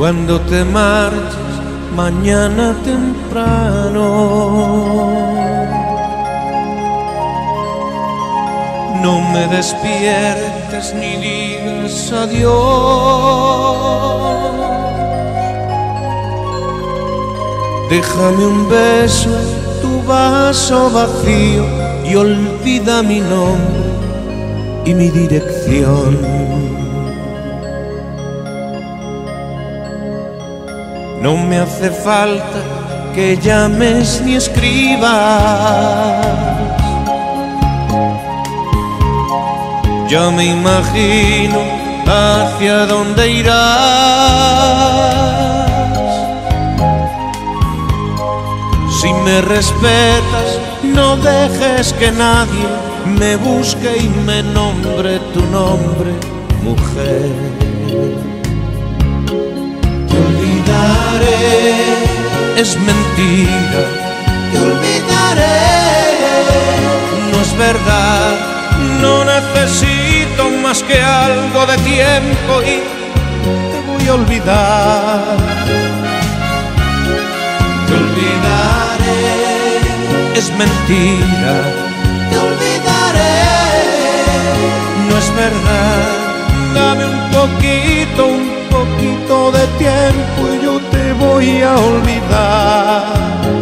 Cuando te marches mañana temprano, no me despiertes ni digas adiós. Déjame un beso en tu vaso vacío y olvida mi nombre y mi dirección. No me hace falta que llames ni escribas. Ya me imagino hacia dónde irás. Si me respetas, no dejes que nadie me busque y me nombre tu nombre, mujer. Te olvidaré, es mentira. Te olvidaré, no es verdad. No necesito más que algo de tiempo y te voy a olvidar. Te olvidaré, es mentira. Te olvidaré, no es verdad. Dame un poquito de tiempo y yo te voy a olvidar.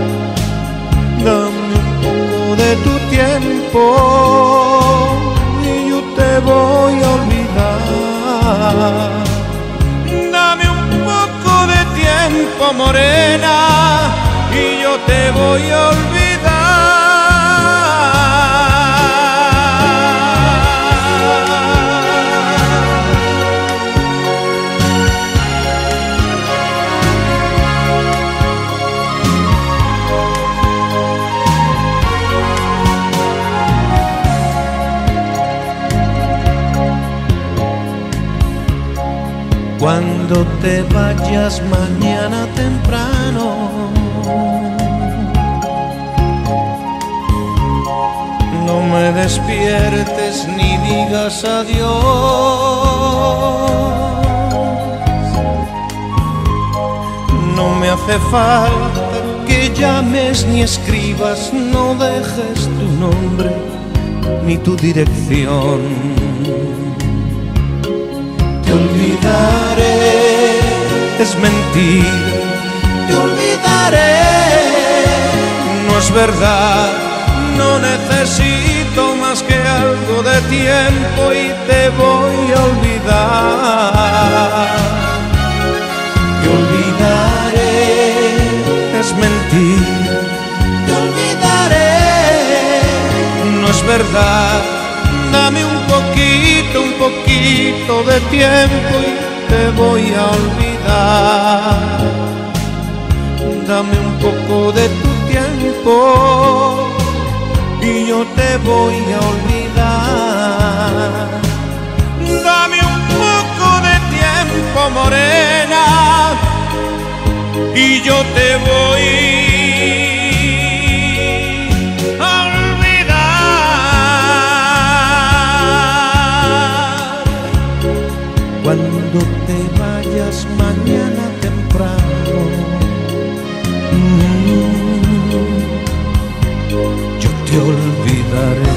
Dame un poco de tu tiempo y yo te voy a olvidar. Dame un poco de tiempo, morena, y yo te voy a olvidar. Cuando te vayas mañana temprano, no me despiertes ni digas adiós. No me hace falta que llames ni escribas, no dejes tu nombre ni tu dirección. Te olvidaré, es mentira. Te olvidaré, no es verdad. No necesito más que algo de tiempo y te voy a olvidar. Te olvidaré, es mentira. Te olvidaré, no es verdad. Dame un poquito de tiempo y te voy a olvidar. Dame un poco de tu tiempo y yo te voy a olvidar. Dame un poco de tiempo, morena, y yo te voy a olvidar. Cuando te vayas mañana temprano, yo te olvidaré.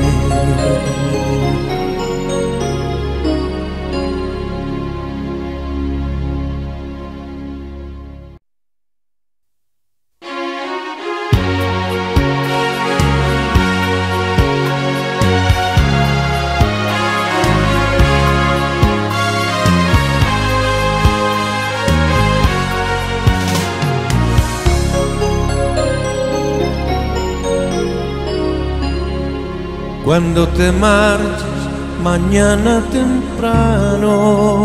Cuando te marches mañana temprano,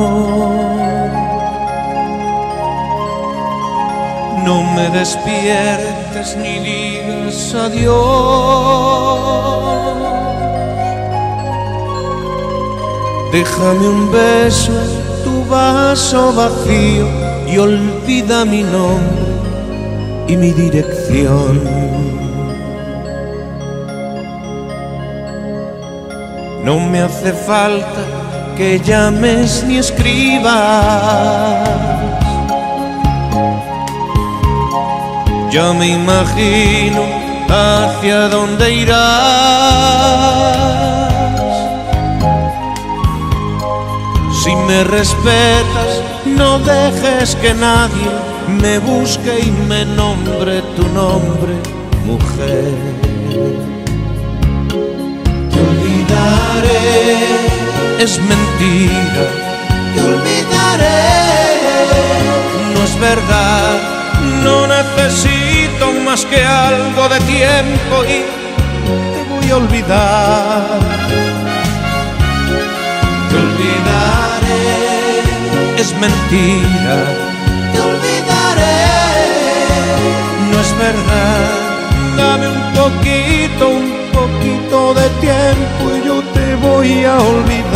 no me despiertes ni digas adiós. Déjame un beso en tu vaso vacío y olvida mi nombre y mi dirección. No me hace falta que llames ni escribas. Ya me imagino hacia dónde irás. Si me respetas, no dejes que nadie me busque y me nombre tu nombre, mujer. Te olvidaré, es mentira. Te olvidaré, no es verdad. No necesito más que algo de tiempo y te voy a olvidar. Te olvidaré, es mentira. Te olvidaré, no es verdad. Dame un poquito de tiempo y yo te voy a olvidar.